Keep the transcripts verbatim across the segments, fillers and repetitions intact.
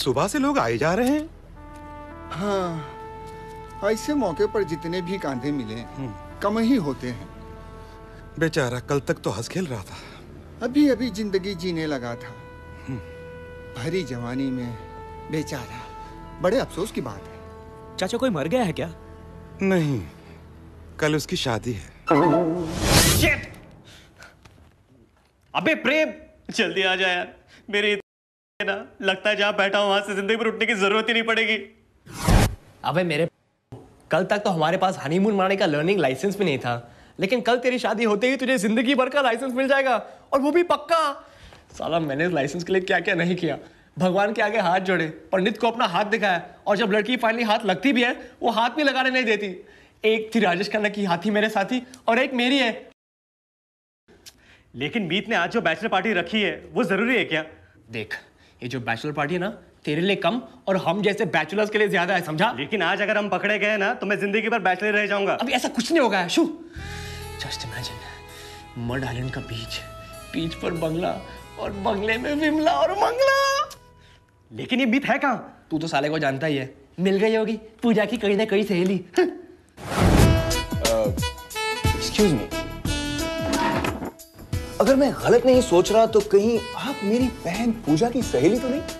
सुबह से लोग आए जा रहे हैं। हाँ, ऐसे मौके पर जितने भी कांधे मिले कम ही होते हैं। बेचारा कल तक तो हंस खेल रहा था, अभी अभी जिंदगी जीने लगा था। भरी जवानी में बेचारा, बड़े अफसोस की बात है। चाचा कोई मर गया है क्या? नहीं, कल उसकी शादी है। Shit! अबे प्रेम, जल्दी आ जा यार। मेरी ना लगता है जहां बैठा हूं वहां से जिंदगी पर उठने की जरूरत ही नहीं पड़ेगी। अबे मेरे कल तक तो हमारे पास हनीमून मारने का लर्निंग लाइसेंस भी नहीं था, लेकिन कल तेरी शादी होते ही तुझे जिंदगी भर का लाइसेंस मिल जाएगा, और वो भी पक्का। साला मैंने लाइसेंस के लिए क्या क्या नहीं किया। भगवान के आगे हाथ जोड़े, पंडित को अपना हाथ दिखाया, और जब लड़की फाइनली हाथ लगती भी है वो हाथ भी लगाने नहीं देती। एक थी राजेश खन्ना की हाथी मेरे साथी, और एक मेरी है। लेकिन मीत ने आज जो बैचलर पार्टी रखी है वो जरूरी है क्या? देख, ये जो बैचलर पार्टी है ना, तेरे लिए कम और हम जैसे बैचलर्स के लिए ज्यादा है, समझा? लेकिन आज अगर हम पकड़े गए ना तो मैं जिंदगी भर बैचलर रह जाऊंगा। अभी ऐसा कुछ नहीं होगा शू। जस्ट इमेजिन, मड आइलैंड का बीच, बीच पर बंगला, और बंगले में विमला और मंगला। लेकिन ये मीत है कहाँ? तू तो साले को जानता ही है, मिल गई होगी पूजा की कहीं ना कहीं सहेली। एक्सक्यूज मी, अगर मैं गलत नहीं सोच रहा तो कहीं आप मेरी बहन पूजा की सहेली तो नहीं?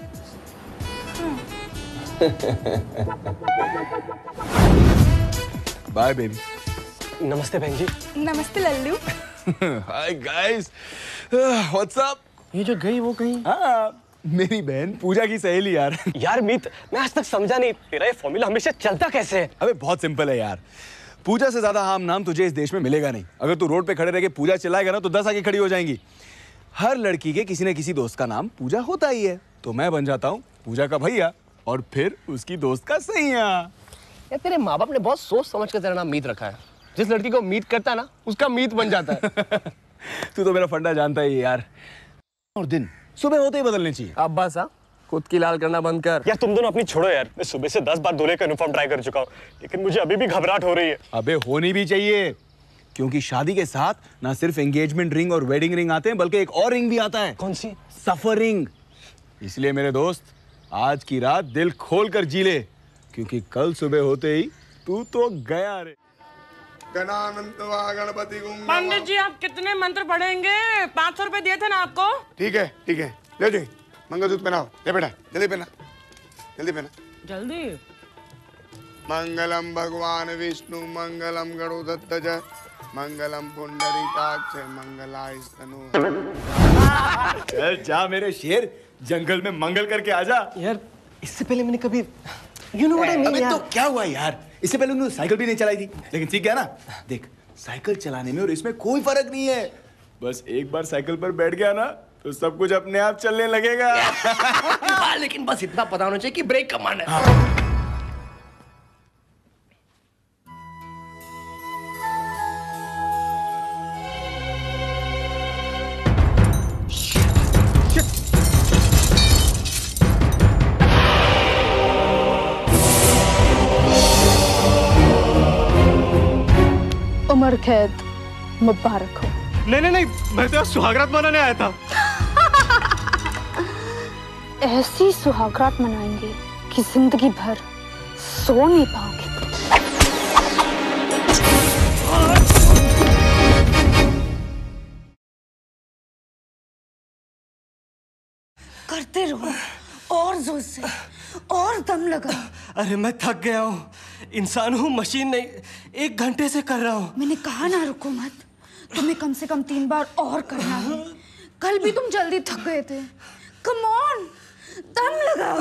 Bye baby. नमस्ते बहन जी। नमस्ते Lallu. Hi guys, what's up? ये जो गई वो कहीं? हाँ, मेरी बहन पूजा की सहेली यार। यार मीत, मैं आज तक समझा नहीं, तेरा ये फॉर्मूला हमेशा चलता कैसे है? अबे बहुत सिंपल है यार, पूजा से ज्यादा आम नाम तुझे इस देश में मिलेगा नहीं। अगर तू रोड पे खड़े रह के पूजा चिल्लाएगा ना तो दस आगे खड़ी हो जाएंगी। हर लड़की के किसी न किसी दोस्त का नाम पूजा होता ही है, तो मैं बन जाता हूँ पूजा का भैया, और फिर उसकी दोस्त का सैया। यार तेरे माँ बाप ने बहुत सोच समझ कर तेरा नाम मीत रखा है। जिस लड़की को मीत करता है ना, उसका मीत बन जाता है। तू तो मेरा फंडा जानता ही है यार। और दिन सुबह होते ही बदलने चाहिए। अब बस हाँ, खुद की लाल करना बंद कर। यार तुम दोनों अपनी छोड़ो यार। मैं सुबह से दस बार दूल्हे का यूनिफॉर्म ट्राई कर चुका हूँ, लेकिन मुझे अभी भी घबराहट हो रही है। अबे होनी भी चाहिए, क्योंकि शादी के साथ ना सिर्फ एंगेजमेंट रिंग और वेडिंग रिंग आते हैं, बल्कि एक और रिंग भी आता है। कौन सी? सफर रिंग। इसलिए मेरे दोस्त, आज की रात दिल खोल कर जी ले, क्योंकि कल सुबह होते ही तू तो गया रे। गणपति पंडित जी, आप कितने मंत्र पढ़ेंगे? पाँच सौ रुपए दिए थे ना आपको। ठीक है ठीक है, ले जी मंगलसूत्र पहनाओ। ले बेटा, जल्दी पहना, जल्दी पहना। जल्दी। मंगलम भगवान विष्णु मंगलम गणोदत्तज मंगलम पुंडरीकाक्ष मंगलाय स्तनु। चल जा मेरे शेर, जंगल में मंगल करके आजा। यार इससे पहले मैंने कभी you know what I mean यार। तो क्या हुआ यार, इससे पहले उन्होंने साइकिल भी नहीं चलाई थी, लेकिन सीख गया ना। देख, साइकिल चलाने में और इसमें कोई फर्क नहीं है। बस एक बार साइकिल पर बैठ गया ना तो सब कुछ अपने आप चलने लगेगा। हाँ, लेकिन बस इतना पता होना चाहिए कि ब्रेक कब मारना है। उम्र कैद मुबारक हो। नहीं नहीं नहीं, मैं तो सुहागरात मनाने आया था। ऐसी सुहागरात मनाएंगे कि जिंदगी भर सो नहीं पाओगे। करते रहो और जोर से, और दम लगा। अरे मैं थक गया हूँ, इंसान हूँ मशीन नहीं। एक घंटे से कर रहा हूँ। मैंने कहा ना रुको मत, तुम्हें कम से कम तीन बार और करना है। कल भी तुम जल्दी थक गए थे। कम ऑन, दम लगाओ।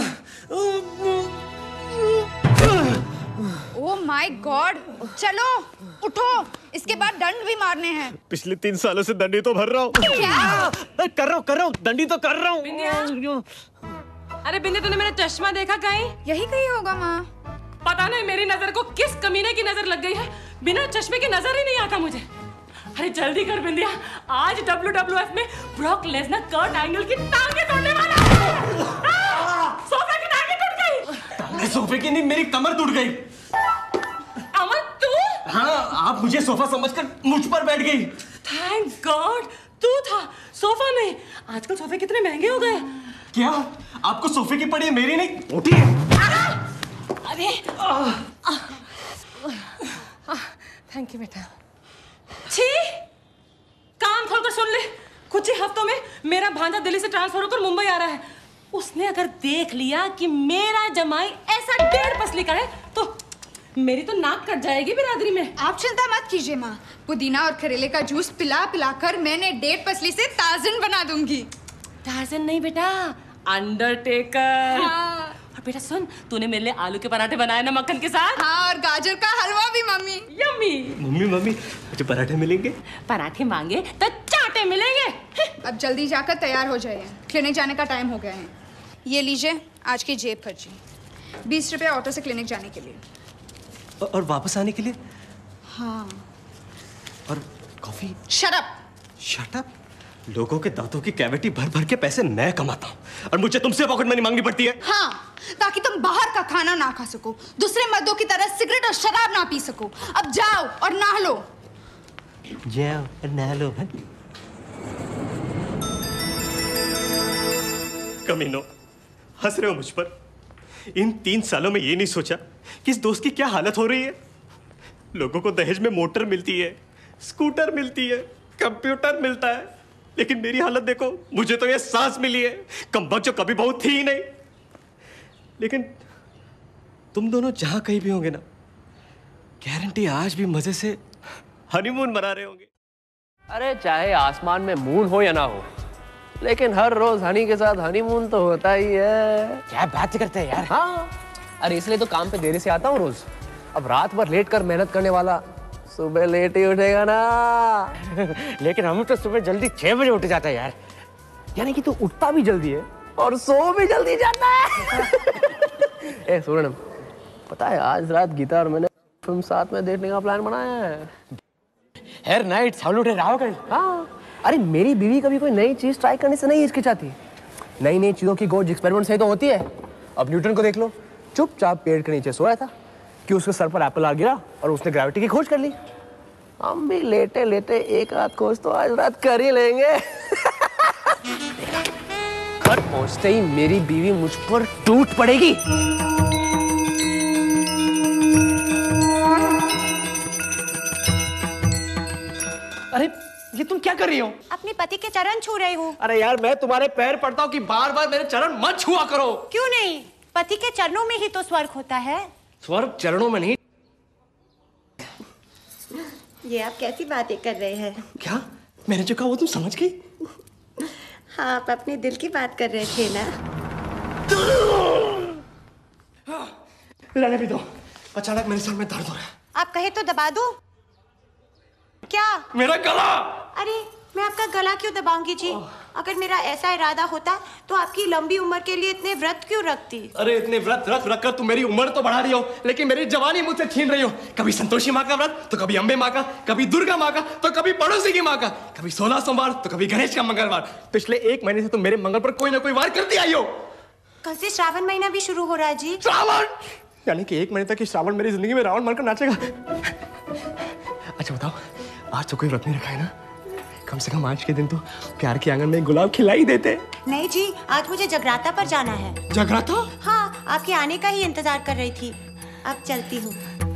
ओह माय गॉड, चलो उठो, इसके बाद दंड भी मारने हैं। पिछले तीन सालों से दंडी तो भर रहा हूँ। क्या? कर रहा हूँ कर रहा हूँ दंडी तो कर रहा हूँ। अरे बिंदी, तूने मेरा चश्मा देखा कहीं? यही कहीं होगा माँ। पता नहीं मेरी नजर को किस कमीने की नजर लग गई है, बिना चश्मे की नजर ही नहीं आता मुझे। अरे जल्दी कर बिंदिया, आज डब्ल्यू डब्ल्यू एफ में ब्रॉक लेसनर कर्ट एंगल की टांगे तोड़ने वाला है। सोफे की टांगे टूट गई। टांगे सोफे की नहीं, मेरी कमर टूट गई। अमर तू? हाँ, आप मुझे सोफा समझकर मुझ पर बैठ गई। थैंक गॉड तू था, सोफा नहीं। आजकल सोफे कितने महंगे हो गए। क्या आपको सोफे की पड़ी है, मेरी नहीं? उठी है। अरे थैंक यू बेटा। छी, कान खोलकर सुन ले, कुछ ही हफ्तों में मेरा भांजा दिल्ली से ट्रांसफर होकर मुंबई आ रहा है। उसने अगर देख लिया कि मेरा जमाई ऐसा डेढ़ पसली का है तो मेरी तो नाक कट जाएगी बिरादरी में। आप चिंता मत कीजिए माँ, पुदीना और करेले का जूस पिला पिलाकर मैंने डेढ़ पसली से ताजन बना दूंगी। ताजन नहीं बेटा, अंडरटेकर। हाँ। और बेटा सुन, तूने मेरे लिए आलू के पराठे बनाए ना मक्खन के साथ? हाँ, और गाजर का हलवा भी मम्मी। यम्मी। मम्मी मम्मी मुझे पराठे मिलेंगे? पराठे मांगे तो चाटे मिलेंगे। अब जल्दी जाकर तैयार हो जाइए, क्लिनिक जाने का टाइम हो गया है। ये लीजिए आज की जेब खर्ची, बीस रुपए ऑटो से क्लिनिक जाने के लिए। और वापस आने के लिए? हाँ। और coffee? Shut up. Shut up? लोगों के दांतों की कैविटी भर भर के पैसे मैं कमाता हूँ और मुझे तुमसे पॉकेट मनी मांगनी पड़ती है? हाँ, ताकि तुम बाहर का खाना ना खा सको, दूसरे मर्दों की तरह सिगरेट और शराब ना पी सको। अब जाओ और नहा लो। जाओ और नहा लो। कमीनो, हंस रहे हो मुझ पर? इन तीन सालों में ये नहीं सोचा कि इस दोस्त की क्या हालत हो रही है। लोगों को दहेज में मोटर मिलती है, स्कूटर मिलती है, कंप्यूटर मिलता है, लेकिन मेरी हालत देखो। मुझे तो ये सांस मिली है, कमबख्त जो कभी बहुत थी ही नहीं। लेकिन तुम दोनों जहां कहीं भी होंगे ना, गारंटी आज भी मजे से हनीमून मना रहे होंगे। अरे चाहे आसमान में मून हो या ना हो, लेकिन हर रोज हनी के साथ हनीमून तो होता ही है। क्या बात करते हैं यार। हाँ, अरे इसलिए तो काम पे देरी से आता हूँ रोज। अब रात भर लेट कर मेहनत करने वाला सुबह लेट ही उठेगा ना। लेकिन हम तो सुबह जल्दी छह बजे उठ जाते हैं यार। यानी कि तू उठता भी जल्दी है और सो भी जल्दी जाता है। ए सुन, पता है आज रात गीता और मैंने फिल्म साथ में देखने का प्लान बनाया है। हर नाइट सैल्यूट रहा कल। हाँ, अरे मेरी बीवी कभी कोई नई चीज ट्राई करने से नहीं हिचकिचाती। नई नई चीजों की खोज एक्सपेरिमेंट से ही तो होती है। अब न्यूटन को देख लो, चुपचाप पेड़ के नीचे सोया था कि उसके सर पर एप्पल आ गिरा और उसने ग्रेविटी की खोज कर ली। हम भी लेटे लेटे एक आध खोज तो आज रात कर ही लेंगे। घर पहुंचते ही मेरी बीवी मुझ पर टूट पड़ेगी। अरे ये तुम क्या कर रही हो? अपने पति के चरण छू रही हूँ। अरे यार मैं तुम्हारे पैर पड़ता हूँ कि बार बार मेरे चरण मत छुआ करो। क्यों नहीं, पति के चरणों में ही तो स्वर्ग होता है। स्वर्ग चरणों में नहीं। ये आप कैसी बातें कर रहे हैं? क्या मैंने जो कहा वो तुम समझ गई? हाँ, आप अपने दिल की बात कर रहे थे ना। रहने भी दो, अचानक मेरे सर में दर्द हो रहा है। आप कहे तो दबा दूं? क्या? मेरा गला। अरे मैं आपका गला क्यों दबाऊंगी जी? अगर मेरा ऐसा इरादा होता तो आपकी लंबी उम्र के लिए इतने व्रत क्यों रखती? अरे इतने व्रत रख रख कर तुम मेरी उम्र तो बढ़ा रही हो, लेकिन मेरी जवानी मुझसे छीन रही हो। कभी संतोषी माँ का व्रत तो कभी अम्बे माँ का, कभी दुर्गा माँ का तो कभी पड़ोसी की माँ का, कभी सोलह सोमवार तो कभी गणेश का मंगलवार। पिछले एक महीने से तुम मेरे मंगल पर कोई ना कोई वार करती आई हो। कल से श्रावण महीना भी शुरू हो रहा है जी। श्रावण? यानी कि एक महीने तक श्रावण मेरी जिंदगी में रावण बनकर नाचेगा। अच्छा बताओ, आज तो कोई व्रत नहीं रखा है ना? कम से कम आज के दिन तो प्यार के आंगन में गुलाब खिला ही देते। नहीं जी, आज मुझे जगराता पर जाना है। जगराता? हाँ, आपके आने का ही इंतजार कर रही थी। अब चलती हूँ।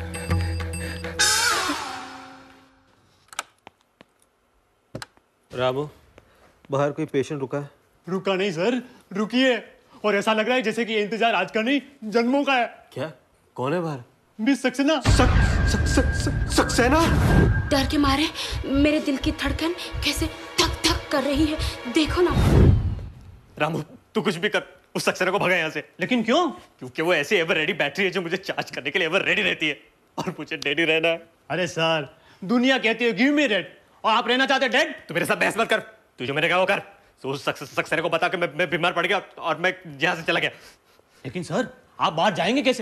रामू, बाहर कोई पेशेंट रुका है? रुका नहीं सर, रुकिए। और ऐसा लग रहा है जैसे कि ये इंतजार आज का नहीं जन्मों का है। क्या? कौन है बाहर? मिस सक्सेना। सक, सक, सक, सक, सक्सेना? डर के मारे मेरे दिल की धड़कन कैसे धक धक कर रही है, देखो ना। रामू तू कुछ भी कर, उस सक्सेना को भगा यहाँ से। लेकिन क्यों? क्योंकि वो ऐसी एवर रेडी बैटरी है जो मुझे चार्ज करने के लिए एवर रेडी रहती है, और मुझे रेडी रहना है। अरे सर, दुनिया कहती है गिव मी रेड, और आप रहना चाहते डेड? तो मेरे साथ बहस मत कर, तू जो मैंने कहा वो कर। तो उस सक्सेना को बता के मैं, मैं बीमार पड़ गया और मैं यहाँ से चला गया। लेकिन सर आप बाहर जाएंगे कैसे?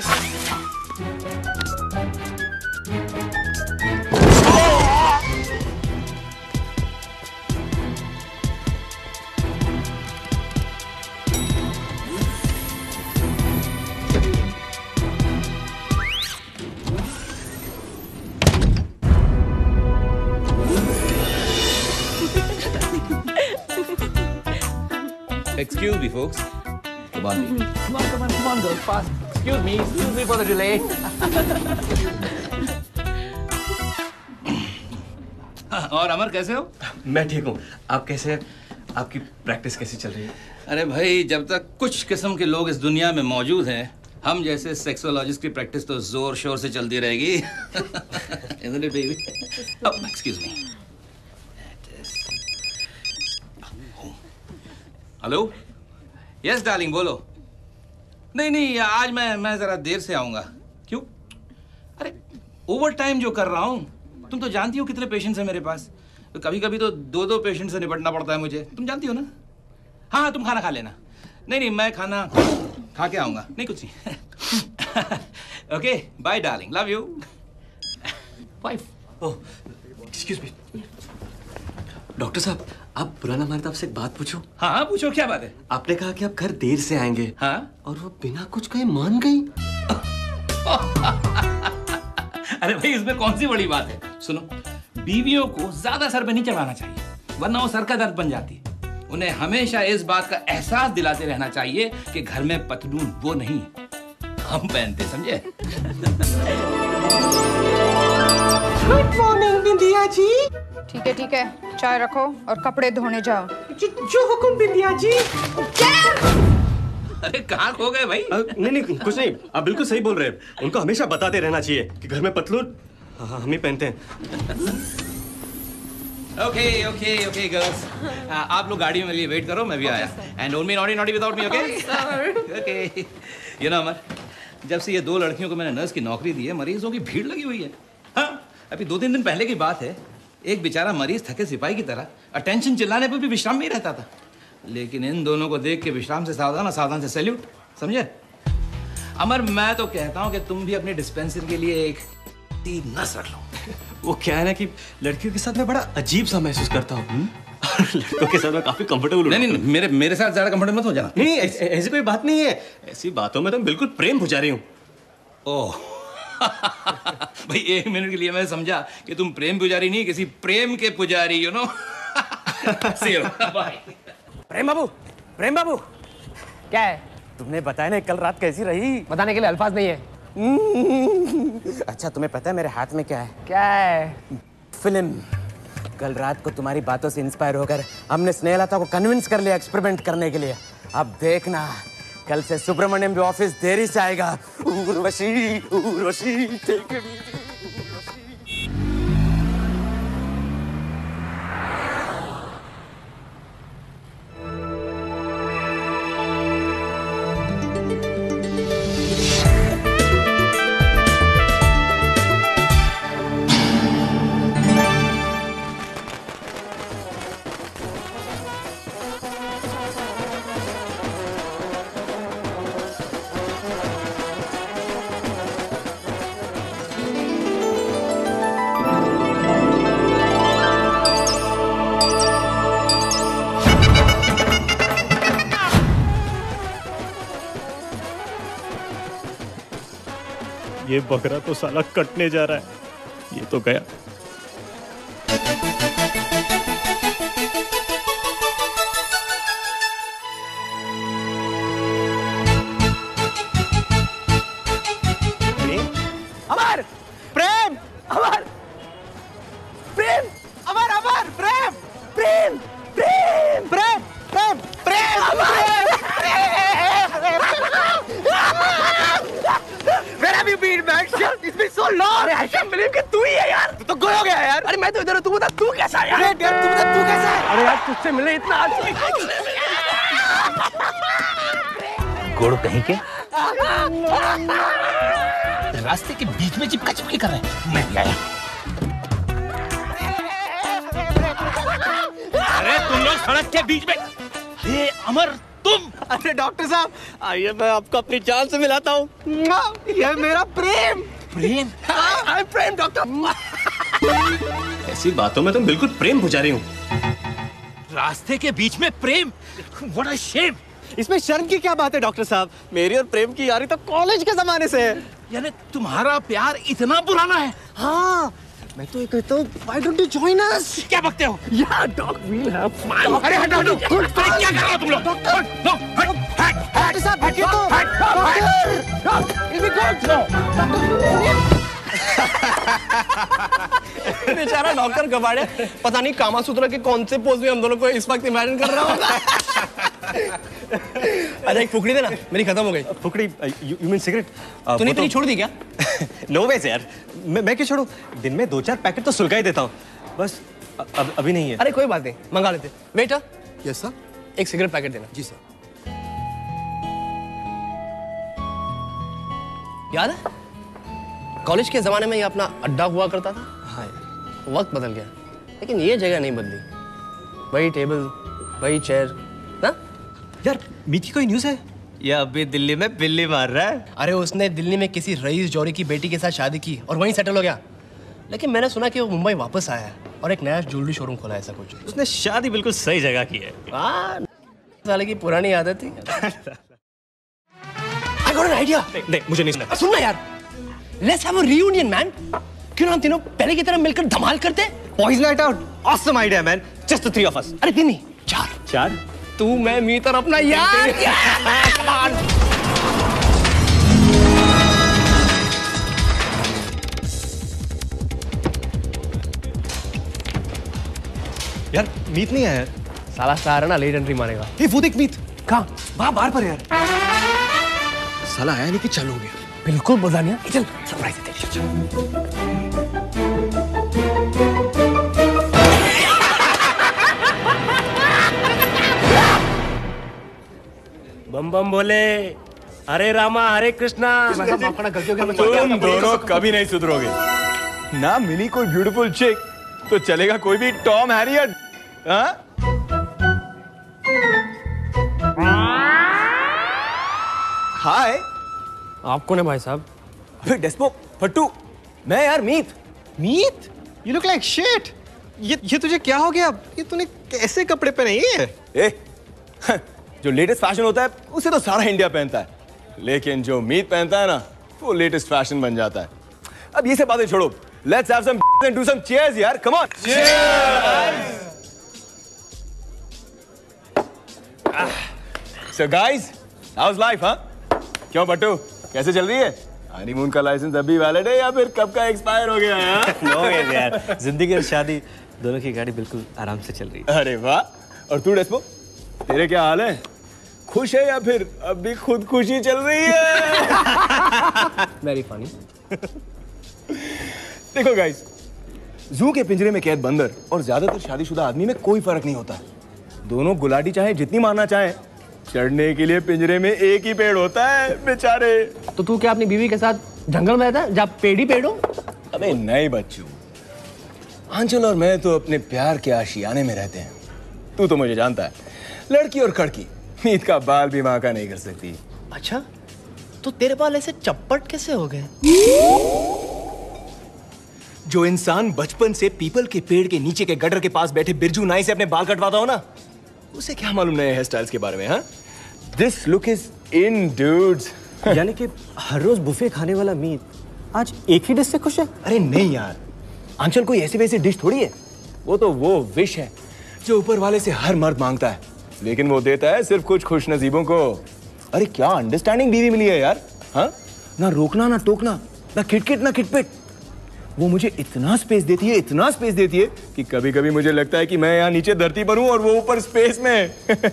Excuse me, folks. come on, come on, come on, come on, girls, fast. Excuse me, excuse me for the delay. और अमर कैसे हो? मैं ठीक हूँ। आप कैसे हैं? आपकी प्रैक्टिस कैसी चल रही है? अरे भाई, जब तक कुछ किस्म के लोग इस दुनिया में मौजूद हैं, हम जैसे सेक्सोलॉजिस्ट की प्रैक्टिस तो जोर शोर से चलती रहेगी। Isn't it, baby? Oh, excuse me. Hello? Yes darling, बोलो। नहीं नहीं, आज मैं मैं जरा देर से आऊंगा। क्यों? अरे ओवर टाइम जो कर रहा हूँ, तुम तो जानती हो कितने पेशेंट्स हैं मेरे पास। तो कभी कभी तो दो दो पेशेंट से निपटना पड़ता है मुझे, तुम जानती हो ना। हाँ हाँ, तुम खाना खा लेना। नहीं नहीं, मैं खाना खा के आऊंगा। नहीं कुछ नहीं। Okay bye darling, love you. Wife. Oh, excuse me. Doctor साहब, आप पुराना मारे तो आपसे एक बात पूछूं? हाँ हाँ, पूछो, क्या बात है? आपने कहा कि आप घर देर से आएंगे। हाँ, और वो बिना कुछ कहे मान गई। अरे भाई, इसमें कौन सी बड़ी बात है? सुनो, बीवियों को ज्यादा सर पे नहीं चढ़ाना चाहिए, वरना वो सर का दर्द बन जाती है। उन्हें हमेशा इस बात का एहसास दिलाते रहना चाहिए कि घर में पतलून वो नहीं, हम पहनते, समझे? Good morning Bindiya ji. ठीक है ठीक है, चाय रखो और कपड़े धोने जाओ। जो हुकुम बिंदिया जी। अरे कहाँ खो गए भाई? आ, नहीं नहीं, कुछ नहीं, आप बिल्कुल सही बोल रहे हैं। उनको हमेशा बताते रहना चाहिए कि घर में पतलून हम ही पहनते हैं। ओके ओके ओके गर्ल्स, आप लोग गाड़ी में लिए वेट करो, मैं भी आया। And don't be naughty naughty without me, okay? Okay. You know Amar, जब से ये दो लड़कियों को मैंने नर्स की नौकरी दी है, मरीजों की भीड़ लगी हुई है। हाँ, अभी दो तीन दिन पहले की बात है, एक बेचारा मरीज थके सिपाही की तरह अटेंशन चिल्लाने पर भी विश्राम में ही रहता था। लेकिन इन दोनों को देख के विश्राम से सावधान, सावधान से सैल्यूट, समझे? अमर, मैं तो कहता हूँ कि तुम भी अपनी डिस्पेंसरी के लिए एक नस रख लो। वो क्या है ना कि लड़कियों के साथ मैं बड़ा अजीब सा महसूस करता हूँ, और लड़कों के साथ मैं काफी कंफर्टेबल हूँ। नहीं नहीं, मेरे मेरे साथ ज्यादा कंफर्टेबल मत हो जाना। नहीं, ऐसी कोई बात नहीं है। ऐसी बातों में तो बिल्कुल प्रेम पुजारी हूँ। ओह भाई, एक मिनट के लिए मैं समझा कि तुम प्रेम पुजारी नहीं, किसी प्रेम के पुजारी, यू नो। प्रेम बाबू, प्रेम बाबू, क्या है? तुमने बताया ना कल रात कैसी रही? बताने के लिए अल्फाज नहीं है। अच्छा, तुम्हें पता है मेरे हाथ में क्या है? क्या है? फिल्म। कल रात को तुम्हारी बातों से इंस्पायर होकर हमने स्नेहलता को कन्विंस कर लिया एक्सपेरिमेंट करने के लिए। अब देखना, कल से सुब्रमण्यम भी ऑफिस देरी से आएगा। Urvashi, Urvashi, take it easy। ये बकरा तो साला कटने जा रहा है। ये तो गया। अमर, प्रेम, अमर, प्रेम, अमर, अमर, प्रेम, प्रेम, प्रेम, प्रेम, प्रेम, प्रेम, अमर, Where have you been, man? It's been so long. अरे I can't believe कि तू ही है यार। तू तो गोया हो गया यार। अरे मैं तो इधर हूँ, तू बता तू कैसा है यार? यार तू बता तू कैसा है? अरे यार तुझसे मिले इतना आज। गुड़ कहीं के? रास्ते के बीच में चिपका चिपकी कर रहे हैं। मैं भी आया। अरे तुम लोग सड़क के बीच में। अरे अमर, तुम? अरे डॉक्टर साहब, आइए मैं आपको अपनी जान से मिलाता हूँ। ये मेरा प्रेम। प्रेम? आई प्रेम डॉक्टर। ऐसी बातों में तुम बिल्कुल प्रेम पुजारी हूँ। रास्ते के बीच में प्रेम? What a shame! इसमें शर्म की क्या बात है डॉक्टर साहब? मेरी और प्रेम की यारी तो कॉलेज के जमाने से है। यानी तुम्हारा प्यार इतना पुराना है? हाँ, मैं तो ये कहता हूँ, why don't you join us? क्या बकते हो? Yeah, dog, we'll have fun. अरे हटो हटो, क्या कर रहे हो तुम लोग? डॉक्टर साहब हटिए तो। बेचारा डॉक्टर कबाड़े, पता नहीं कामा सूत्र के कौन से पोज में हम दोनों को इस वक्त इमेजिन कर रहा होगा। अच्छा एक फुकड़ी देना, मेरी खत्म हो गई। फुकड़ी? You mean cigarette? तूने तेरी छोड़ दी क्या? नो वैसे यार, मैं मैं क्यों छोड़ूं? दिन में दो चार पैकेट तो सुलगा ही देता हूँ, बस अब अभी नहीं है। अरे कोई बात नहीं, मंगा लेते। वेटर। Yes sir. एक सिगरेट पैकेट देना। जी सर। याद है कॉलेज के जमाने में ये अपना अड्डा हुआ करता था? हाँ। वक्त बदल गया लेकिन ये जगह नहीं बदली। वही टेबल, वही चेयर ना? यार मीत की कोई न्यूज़ है? या अभी दिल्ली में बिल्ली मार रहा है? अरे उसने दिल्ली में किसी रईस जौहरी की बेटी के साथ शादी की और वहीं सेटल हो गया। लेकिन मैंने सुना कि वो मुंबई वापस आया है और एक नया ज्वेलरी शोरूम खोला है, ऐसा कुछ। उसने शादी बिल्कुल सही जगह की है। हाँ, साले की पुरानी आदत थी। I got an idea। नहीं, नहीं मुझे नहीं सुना। सुनना यार, let's have a reunion man। क्यों ना हम तीनों पहले की तरह मिलकर धमाल करते? Boys night out, awesome idea man, just the three of us। अरे तीन नहीं, चार। चार? तू, मैं, मीत और अपना यार। Come on। यार मीत नहीं आया यार। साला स्टार है ना, लेट एंट्री मारेगा। ये वो देख मीत। कहाँ? वहाँ बाहर पर यार। साला आया नहीं कि चालू हो गया। बिल्कुल बजानिया, चल सरप्राइज दे। बम बम बोले, हरे रामा हरे कृष्णा। तुम दोनों कभी नहीं सुधरोगे ना। मिली कोई ब्यूटीफुल चिक तो चलेगा कोई भी टॉम हैरियट। हाँ? हाय। आप कौन है भाई साहब? अबे डेस्मोक, फट्टू, मैं यार मीत। मीत? You look like shit। ये ये तुझे क्या हो गया? ये तूने कैसे कपड़े पहने हैं? ए, जो लेटेस्ट फैशन होता है उसे तो सारा इंडिया पहनता है, लेकिन जो मीत पहनता है ना वो लेटेस्ट फैशन बन जाता है। अब ये सब बातें छोड़ो, let's have some and do some cheers यार, come on. So guys, how's life? हाँ, क्यों बट्टू, कैसे चल रही है? हनीमून का लाइसेंस अभी वैलिड है या फिर कब का एक्सपायर हो गया है? नो यार, जिंदगी और शादी दोनों की गाड़ी बिल्कुल आराम से चल रही है। अरे वाह। और तू डेस्मो, तेरे क्या हाल है? खुश है या फिर अभी खुद खुशी चल रही है? Very funny. देखो गाइस, जू के पिंजरे में कैद बंदर और ज्यादातर शादीशुदा आदमी में कोई फर्क नहीं होता है। दोनों गुलाटी चाहे जितनी मारना चाहे, चढ़ने के लिए पिंजरे में एक ही पेड़ होता है बेचारे। तो तू क्या अपनी बीवी के साथ जंगल में रहता है जहाँ पेड़ ही पेड़ हो? अबे नहीं बच्चू, आंचल और मैं तो अपने प्यार के आशियाने में रहते हैं। तू तो मुझे जानता है, लड़की और खड़की मीत का बाल भी माँ का नहीं कर सकती। अच्छा, तो तेरे बाल ऐसे चप्पट कैसे हो गए? जो इंसान बचपन से पीपल के पेड़ के नीचे के गटर के पास बैठे बिरजू नाई से अपने बाल कटवाता हो ना, उसे क्या मालूम नए हेयर स्टाइल्स के बारे में? हाँ, this look is in dudes. यानी कि हर रोज बुफे खाने वाला मीत आज एक ही डिश से खुश है? अरे नहीं यार, आंचल कोई ऐसी वैसी डिश थोड़ी है। वो तो वो विश है जो ऊपर वाले से हर मर्द मांगता है, लेकिन वो देता है सिर्फ कुछ खुश नसीबों को। अरे क्या अंडरस्टैंडिंग बीवी मिली है यार। हाँ, ना रोकना ना टोकना, ना खिटखिट ना खिटपिट। वो मुझे इतना स्पेस देती है, इतना स्पेस देती है कि कभी कभी मुझे लगता है कि मैं यहाँ नीचे धरती पर हूँ और वो ऊपर स्पेस में।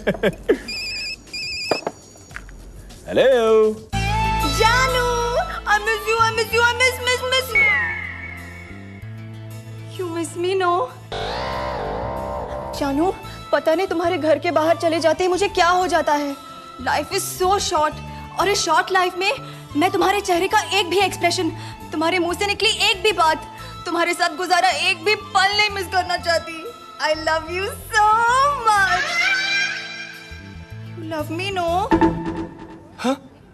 हेलो जानू, I miss you, I miss you, I miss, miss, miss you. You miss me, no? जानू, पता नहीं तुम्हारे घर के बाहर चले जाते ही मुझे क्या हो जाता है। लाइफ इज सो शॉर्ट और इस शॉर्ट लाइफ में मैं तुम्हारे चेहरे का एक भी एक्सप्रेशन, तुम्हारे मुंह से निकली एक भी बात, तुम्हारे साथ गुजारा एक भी पल नहीं मिस करना चाहती। I love you so much. You love me, no? हाँ?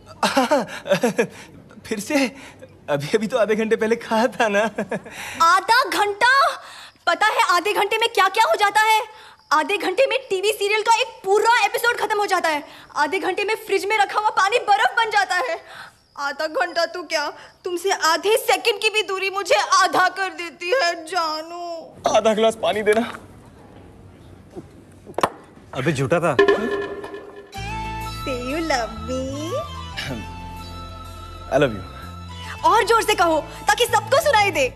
फिर से? अभी अभी तो आधे घंटे पहले कहा था ना। आधा घंटा? पता है आधे घंटे में क्या क्या हो जाता है? आधे घंटे में टीवी सीरियल का एक पूरा एपिसोड खत्म हो जाता है। आधे घंटे में फ्रिज में रखा हुआ पानी बर्फ बन जाता है। आधा घंटा तो क्या, तुमसे आधे सेकंड की भी दूरी मुझे आधा कर देती है जानू। आधा गिलास पानी देना। अबे झूठा था। Do you love me? I love you. और जोर से कहो ताकि सबको सुनाई दे।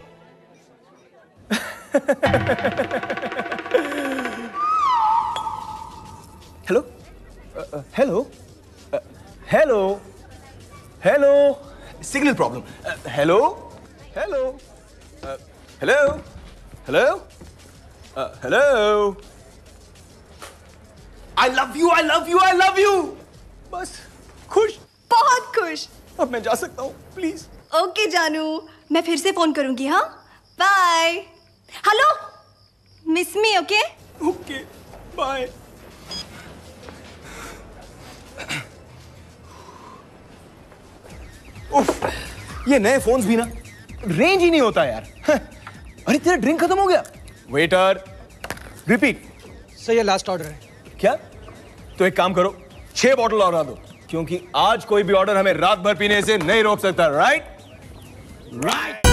Hello hello hello hello signal problem hello hello hello hello hello I love you I love you I love you बस खुश बहुत खुश। अब मैं जा सकता हूँ प्लीज। ओके जानू, मैं फिर से फोन करूंगी। हाँ bye. Hello miss me. Okay okay bye. उफ, ये नए फोन्स भी ना रेंज ही नहीं होता यार। अरे तेरा ड्रिंक खत्म हो गया। Waiter repeat. सर ये लास्ट ऑर्डर है। क्या? तो एक काम करो छह बॉटल और दो, क्योंकि आज कोई भी ऑर्डर हमें रात भर पीने से नहीं रोक सकता। Right right